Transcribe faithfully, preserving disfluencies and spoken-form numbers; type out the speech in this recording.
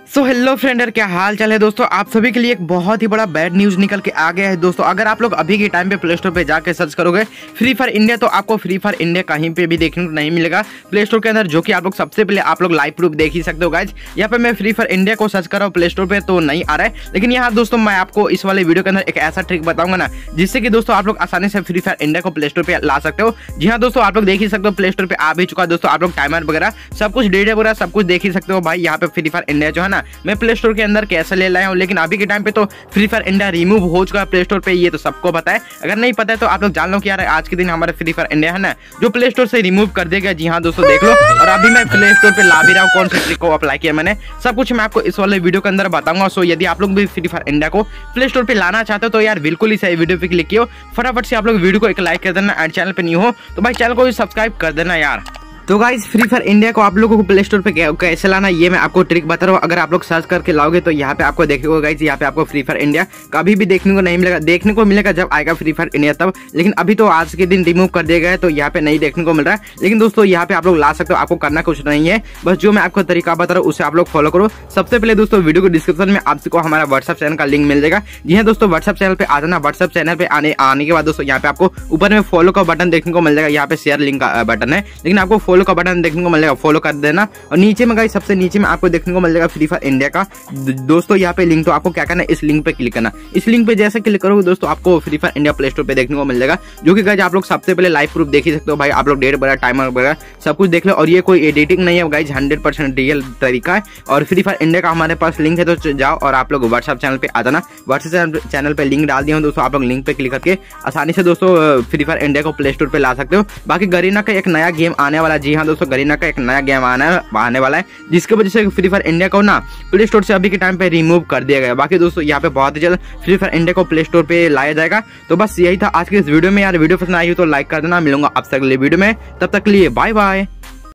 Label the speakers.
Speaker 1: So hello friend, क्या हाल चाल है दोस्तों। आप सभी के लिए एक बहुत ही बड़ा बैड न्यूज निकल के आ गया है दोस्तों। अगर आप लोग अभी के टाइम पे प्ले स्टोर पे जाके सर्च करोगे फ्री फायर इंडिया, तो आपको फ्री फायर इंडिया कहीं पे भी देखने को नहीं मिलेगा प्ले स्टोर के अंदर, जो कि आप लोग सबसे पहले आप लोग लाइव प्रूफ देख ही सकते हो गाइज। यहाँ पे मैं फ्री फायर इंडिया को सर्च कर रहा हूँ प्ले स्टोर पे, तो नहीं आ रहा है। लेकिन यहाँ दोस्तों मैं आपको इस वाले वीडियो के अंदर एक ऐसा ट्रिक बताऊंगा ना, जिससे कि दोस्तों आप लोग आसानी से फ्री फायर इंडिया को प्ले स्टोर पे ला सकते हो। जी हाँ दोस्तों, आप लोग देख ही सकते हो प्ले स्टोर पे आ भी चुका है दोस्तों। आप लोग टाइमर वगैरह सब कुछ, डेटा वगैरह सब कुछ देख ही सकते हो भाई। यहाँ पे फ्री फायर इंडिया जो है ना, मैं प्ले स्टोर के अंदर कैसे ले लाया हूँ। लेकिन अभी के टाइम पे तो फ्री फायर इंडिया रिमूव हो चुका है प्ले स्टोर पे, ये तो सबको पता है। अगर नहीं पता है तो आप लोग जान लो कि यार आज के दिन हमारे फ्री फायर इंडिया है ना, जो प्ले स्टोर से रिमूव कर दिया गया। जी हाँ दोस्तों देख लो, और अभी मैं प्ले स्टोर पे ला भी रहा हूँ, कौन से ट्रिक को अप्लाई किया मैंने, सब कुछ मैं आपको इस वाले वीडियो के अंदर बताऊंगा। सो यदि आप लोग भी फ्री फायर इंडिया को प्ले स्टोर पे लाना चाहते हो तो यार बिल्कुल ही सही वीडियो पे क्लिक किया, फटाफट से आप लोग वीडियो को एक लाइक कर देना, एंड चैनल पे न्यू हो तो भाई चैनल को भी सब्सक्राइब कर देना यार। तो गाइस फ्री फायर इंडिया को आप लोगों को प्ले स्टोर पे कैसे लाना, ये मैं आपको ट्रिक बता रहा हूँ। अगर आप लोग सर्च करके लाओगे तो यहाँ पे आपको देखोगे गाइस, यहाँ पे आपको फ्री फायर इंडिया कभी भी देखने को नहीं मिलेगा। देखने को मिलेगा जब आएगा फ्री फायर इंडिया तब, लेकिन अभी तो आज के दिन रिमूव कर दिया गया है, तो यहाँ पे नहीं देखने को मिल रहा है। लेकिन दोस्तों यहाँ पे आप लोग ला सकते हो, आपको करना कुछ नहीं है, बस जो मैं आपको तरीका बता रहा हूँ उसे आप लोग फॉलो करो। सबसे पहले दोस्तों वीडियो को डिस्क्रिप्शन में आपको हमारा व्हाट्सएप चैनल का लिंक मिल जाएगा। जी हाँ दोस्तों, व्हाट्सएप चैनल पे आ जाना। व्हाट्सएप चैनल पे आने आने के बाद दोस्तों यहाँ पे आपको ऊपर में फॉलो का बटन देखने को मिल जाएगा। यहाँ पे शेयर लिंक का बटन है, लेकिन आपको फॉलो का बटन देखने को फॉलो कर देना। और नीचे में गाइस सबसे नीचे में आपको देखने को मिल जाएगा फ्री फायर इंडिया का दोस्तों यहाँ पे लिंक। तो आपको क्या करना है, इस लिंक पे क्लिक करना। इस लिंक पे जैसे क्लिक करोगे दोस्तों आपको Free Fire India Play Store पे देखने को मिल जाएगा, जो कि गाइस आप लोग सबसे पहले लाइव प्रूफ देख ही सकते हो भाई। आप लोग डेट वगैरह टाइमर वगैरह सब कुछ देख लो, और ये कोई एडिटिंग नहीं है गाइस, हंड्रेड परसेंट रियल तरीका है। और फ्री फायर इंडिया का हमारे पास लिंक है, तो जाओ और आप लोग व्हाट्सएप चैनल पे आ जाना। व्हाट्सएप चैनल पे लिंक डाल दिया हूँ दोस्तों, आप लोग लिंक पे क्लिक करके आसानी से दोस्तों फ्री फायर इंडिया को प्ले स्टोर पे ला सकते हो। बाकी गरीना का एक नया गेम आने वाला, जी हाँ दोस्तों गरीना का एक नया गेम आना है आने वाला है, जिसकी वजह से फ्री फायर इंडिया को ना प्ले स्टोर से अभी के टाइम पे रिमूव कर दिया गया। बाकी दोस्तों यहाँ पे बहुत ही जल्द फ्री फायर इंडिया को प्ले स्टोर पे लाया जाएगा। तो बस यही था आज के इस वीडियो में यार। वीडियो पसंद आई हो तो लाइक कर देना। मिलूंगा आपसे अगले वीडियो में, तब तक के लिए बाय बाय।